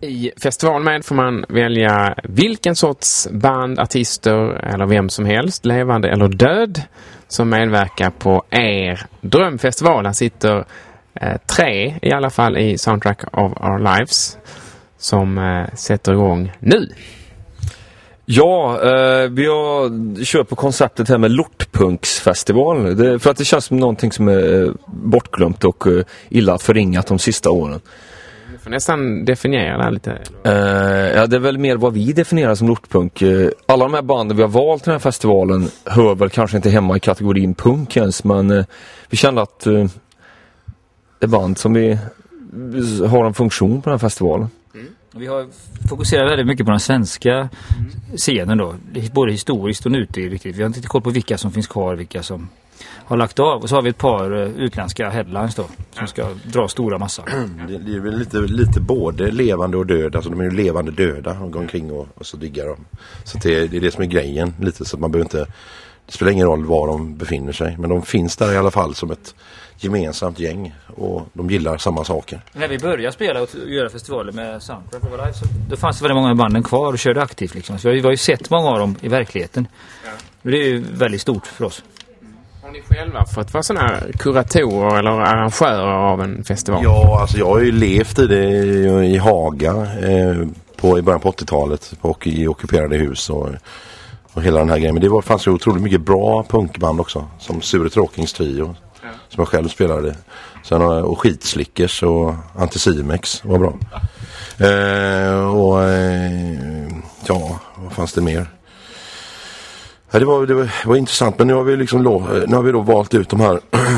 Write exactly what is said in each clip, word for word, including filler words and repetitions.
I festival med får man välja vilken sorts band, artister eller vem som helst, levande eller död, som medverkar på er drömfestival. Här sitter eh, tre i alla fall i Soundtrack of Our Lives som eh, sätter igång nu. Ja, eh, vi har kört på konceptet här med Lortpunksfestival. Det, för att det känns som någonting som är eh, bortglömt och eh, illa förringat de sista åren. Du får nästan definiera det här lite. Eh, ja, det är väl mer vad vi definierar som lortpunk. Eh, alla de här banden vi har valt den här festivalen hör väl kanske inte hemma i kategorin punk ens, men eh, vi kände att eh, det är band som vi har en funktion på den här festivalen. Mm. Vi har fokuserat väldigt mycket på den svenska mm. scenen då, både historiskt och nutid. Vi har inte koll på vilka som finns kvar, vilka som har lagt av. Och så har vi ett par uh, utländska headlines då, som ska dra stora massor. Det, det är väl lite, lite både levande och döda. Alltså de är ju levande döda och går omkring och, och så diggar de. Så det, det är det som är grejen lite, så att man behöver inte, det spelar ingen roll var de befinner sig. Men de finns där i alla fall som ett gemensamt gäng och de gillar samma saker. När vi började spela och göra festivaler med Soundtrack of Our Lives, så då fanns det väldigt många banden kvar och körde aktivt liksom. Så vi har ju sett många av dem i verkligheten. Ja. Det är ju väldigt stort för oss. Har ni själva fått vara sådana här kuratorer eller arrangörer av en festival? Ja, alltså jag har ju levt i det i Haga eh, på, i början på åttiotalet och i ockuperade hus och, och hela den här grejen. Men det var, fanns ju otroligt mycket bra punkband också, som Sure Tråkings Trio. Ja. Som jag själv spelade. Sen, och Skitslickers och Anticimex var bra. Eh, och eh, ja, vad fanns det mer? Ja, det, var, det var, var intressant, men nu har vi liksom lo, nu har vi då valt ut de här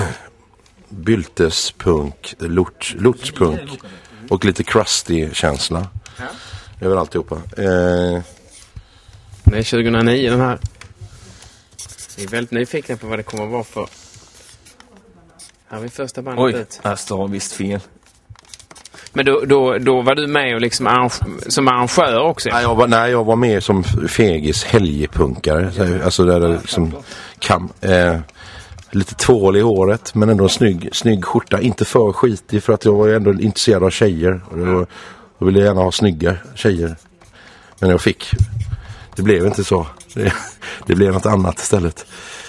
byltespunk, lort, lortspunk och lite crusty känsla. Ja. Det är väl alltihopa. Eh, det är tjugohundranio den här. Vi är väldigt nyfikna på vad det kommer att vara för. Här har vi första bandet. Oj, ut. här står visst fel. Men då, då, då var du med och liksom arrange- som arrangör också? Nej jag, var, nej, jag var med som fegis helgpunkare. Alltså där det liksom kam, eh, lite tvål i håret, men ändå en snygg, snygg skjorta. Inte för skitig, för att jag var ändå intresserad av tjejer. Och då, då ville jag gärna ha snygga tjejer. Men jag fick. Det blev inte så. Det, det blev något annat istället.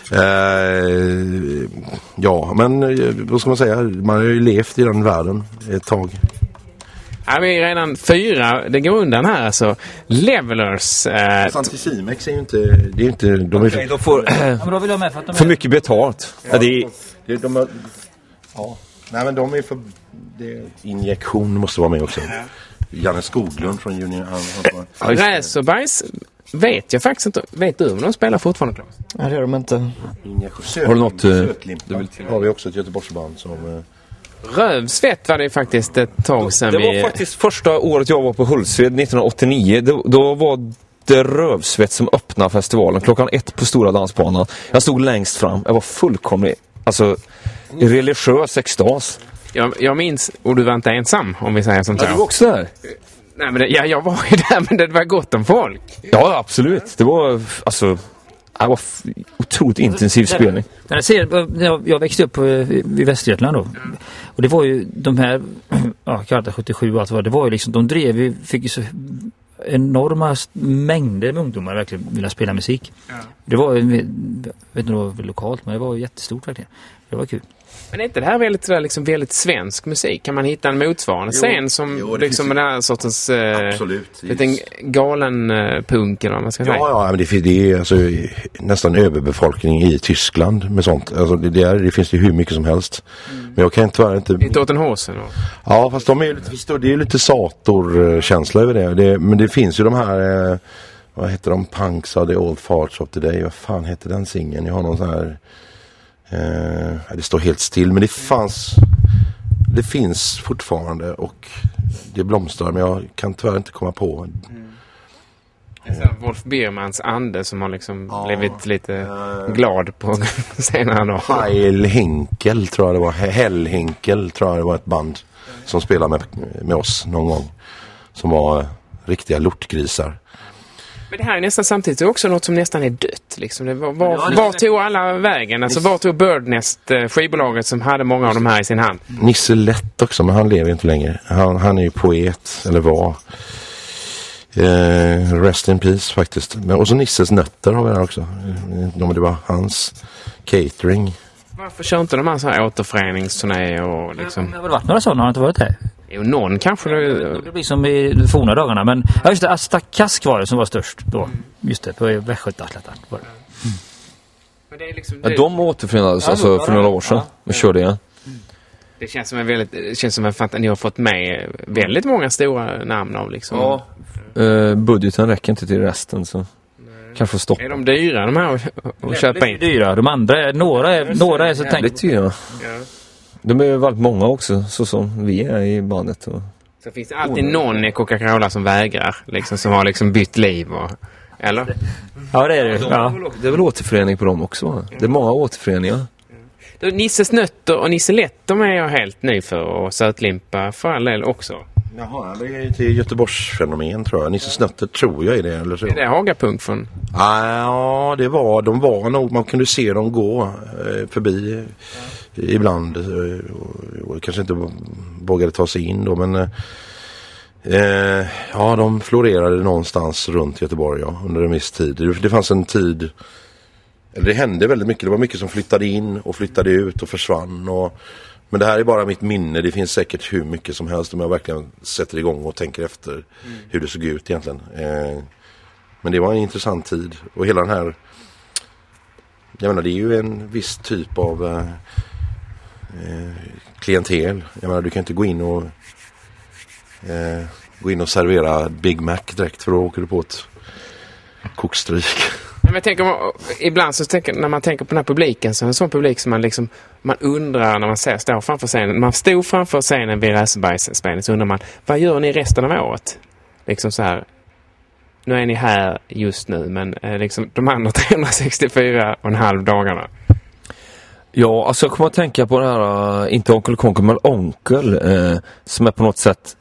Eh, ja, men vad ska man säga? Man har ju levt i den världen ett tag. Ja, vi är redan fyra. Det går undan här alltså. Levelers. Eh, Anticimex är ju inte, det är inte, de är okay, de får ja, men då vill jag med för, att de är... för mycket betalt. Ja, det är, det, de har, ja. Nej, men de är för det, injektion måste vara med också. Ja. Janne Skoglund från Union. Räsobajs vet jag faktiskt inte. Vet du om de spelar fortfarande, Claes? Nej, det gör de inte. Har du något? Uh, har vi också ett Göteborgsband som... Uh, Rövsvett var det faktiskt ett tag sedan. Det var vi... faktiskt första året jag var på Hultsfred nittonhundraåttionio. Då, då var det Rövsvett som öppnade festivalen klockan ett på stora dansbanan. Jag stod längst fram. Jag var fullkomligt, alltså, religiös extas. Jag, jag minns, och du var inte ensam om vi säger sånt här. Ja, du var också där. Nej, men det, ja, jag var ju där, men det var gott om folk. Ja, absolut. Det var, alltså... Det var f- otroligt intensiv spelning. När jag, ser, jag, jag växte upp i Västergötland då. Och det var ju de här, ja, Karta sjuttiosju och allt vad det var ju liksom, de drev, vi fick ju så enorma mängder med ungdomar verkligen vilja spela musik. Ja. Det var, jag vet inte om det var lokalt, men det var jättestort verkligen. Det var kul. Men är inte det här väldigt, liksom, väldigt svensk musik? Kan man hitta en motsvarande jo, scen som jo, liksom den här sortens eh, liten galen eh, punk eller vad man ska ja, säga? Ja, men det, det är alltså nästan överbefolkning i Tyskland med sånt. Alltså, det, det, det finns det hur mycket som helst. Mm. Men jag kan tyvärr inte... Inte åt en håsen? Ja, fast de är lite, det är lite sator-känsla över det. det. Men det finns ju de här... Eh, vad heter de? Punks of the Old Farts of Today. Vad fan heter den singeln? Jag har någon sån här... Uh, det står helt still, men det fanns det finns fortfarande och det blomstrar, men jag kan tyvärr inte komma på. Mm. Det är så Wolf Biermans ande som har liksom ja. blivit lite uh, glad på senare då. Heil Henkel tror jag det var. Hell Henkel tror jag det var ett band som spelade med, med oss någon gång, som var uh, riktiga lortgrisar. Men det här är nästan samtidigt också något som nästan är dött. Liksom. Det var, var, Ja, det- var tog alla vägen? Alltså, var tog Birdnest, eh, skivbolaget som hade många av de här i sin hand? Nisse Lätt också, men han lever inte längre. Han, han är ju poet, eller var. Eh, rest in peace faktiskt. Men, och så Nisses Nötter har vi där också. Eh, det var hans catering. Varför kör inte de här så här återföreningsturnéer och liksom... Det har väl varit några sådana, har det inte varit det? Jo, någon kanske... Det, Det blir som i de forna dagarna, men ja, just det, Asta Kask var det som var störst då. Just det, på Västgötaatletan var det. men det är liksom... Ja, Det, de återförenades alltså för några år sedan. Vi körde igen. det känns som en väldigt... Det känns som en fant- ni har fått med väldigt många stora namn av liksom... Ja. Uh, budgeten räcker inte till resten, så kanske stopp. Är de dyra de här att, att köpa in? Dyra, de andra är, några är, några är så tänkt. Det tycker jag. Ja. De är väldigt många också, så som vi är i bandet. Och... Så finns det alltid någon i Coca-Cola som vägrar, liksom, som har liksom bytt liv och... Eller? Ja, det är det. Ja. Det är väl återförening på dem också, va? Det är många återföreningar. Då, Nisses Nötter och Nisse Lätt, de är jag helt ny för, och Sötlimpa för all del också. Jaha, det är till Göteborgsfenomen tror jag. Nisses Nötter tror jag är det, eller så. Är det Hagapunk från? Ja, det var, de var nog, man kunde se dem gå eh, förbi eh, ibland eh, och, och kanske inte vågade ta sig in då, men eh, ja, de florerade någonstans runt Göteborg, ja, under en viss tid. Det, det fanns en tid, eller det hände väldigt mycket, det var mycket som flyttade in och flyttade ut och försvann och, men det här är bara mitt minne, det finns säkert hur mycket som helst om jag verkligen sätter igång och tänker efter mm. hur det såg ut egentligen. Eh, Men det var en intressant tid. Och hela den här... Jag menar, det är ju en viss typ av eh, eh, klientel. Jag menar, du kan inte gå in och eh, gå in och servera Big Mac direkt, för då åker du på ett kokstryk. Men jag tänker, ibland så tänker, när man tänker på den här publiken, så är det en sån publik som man liksom, man undrar när man ser, står framför scenen. Man stod framför scenen vid Rasebergsspelen, så undrar man, vad gör ni resten av året? Liksom så här... Nu är ni här just nu, men eh, liksom de andra trehundrasextiofyra och en halv dagarna. Ja, alltså jag kommer att tänka på det här, uh, inte Onkel Konkel, men Onkel, uh, som är på något sätt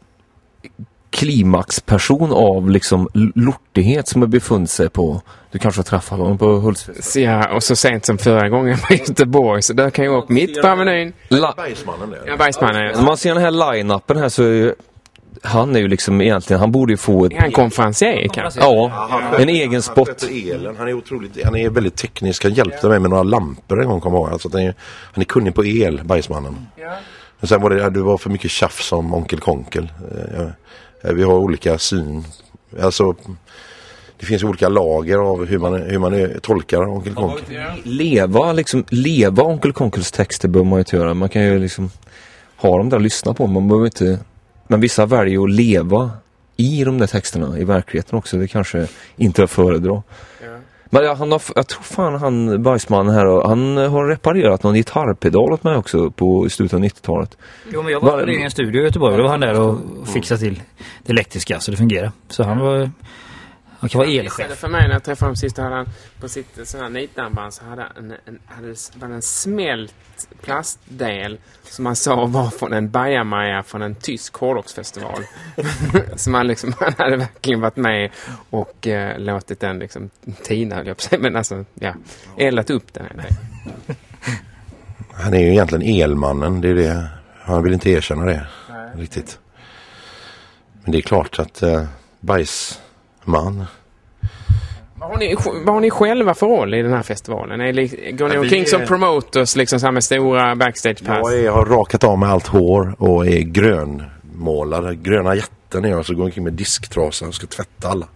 klimaxperson av liksom lortighet som har befunnit sig på, du kanske har träffat honom på Hultsfred. Ja, och så sent som förra gången på Göteborg, så där kan jag upp mitt på menyn. La- Bergsmannen där. Ja, Bergsmannen. När man ser den här line-upen här så är ju, han är ju liksom egentligen, han borde ju få ett... Är han konferencier kanske? Ja, en egen spot. Han sköter elen. Han är otroligt, han är väldigt teknisk. Han hjälpte mig med några lampor en gång, kommer jag ihåg. Alltså, han, är, han är kunnig på el, Bergsmannen. Ja. Men sen var det, det var för mycket tjafs om Onkel Konkel. Eh, vi har olika syn. Alltså, det finns olika lager av hur man, hur man tolkar Onkel Konkel. Leva, liksom, leva Onkel Konkels texter bör man ju göra. Man kan ju liksom ha dem där och lyssna på. Man behöver inte... Men vissa väljer att leva i de där texterna i verkligheten också. Det kanske inte är föredra. Ja. Men ja, han har, jag tror fan han Bergsmannen här, han har reparerat någon gitarrpedal åt mig också på slutet av nittiotalet. Jo, men jag var i en studio i Göteborg. Då var han där och fixade till det elektriska så det fungerar. Så han var... Han kan vara elchef. För mig när jag träffade honom sist, hade han på sitt sån här nitarmband, så hade en, en, hade, var en smält plastdel som han sa var från en bajamaja från en tysk hårdrocksfestival. Som han liksom, han hade verkligen varit med och eh, låtit den liksom tina, höll jag på sig, men alltså, ja, eldat upp den här. Han är ju egentligen elmannen, det är det. Han vill inte erkänna det. Nej. Riktigt. Men det är klart att eh, bajsman. Vad har, ni, vad har ni själva för roll i den här festivalen? Är det, går ni omkring som promoters liksom så här med stora backstage-pass? Jag, är, jag har rakat av med allt hår och är grönmålad. Gröna jätten är jag, så går omkring med disktrasa och ska tvätta alla.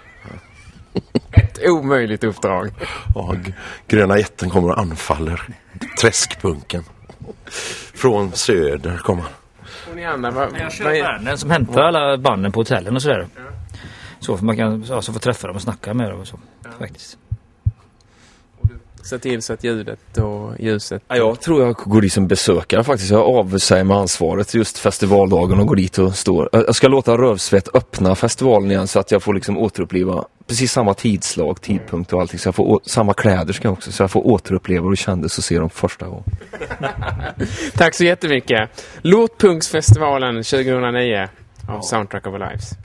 Ett omöjligt uppdrag. Ja, g- gröna jätten kommer och anfaller träskpunken. Från söder kommer han. Och ni andra, vad, Jag kör vad är... värden som hämtar alla banden på hotellen och sådär. Ja. Så för man kan alltså få träffa dem och snacka med dem och så. Ja. Faktiskt. Se till så att ljudet och ljuset... Ja, jag tror jag går dit som besökare faktiskt. Jag avsäger med ansvaret just festivaldagen och går dit och står. Jag ska låta Rövsvett öppna festivalen igen så att jag får liksom återuppleva precis samma tidslag, tidpunkt och allting. Så jag får å- samma kläder ska jag också. Så jag får återuppleva och det kändes och se dem första gången. Tack så jättemycket. Lortpunksfestivalen tjugohundranio av Soundtrack of Our Lives.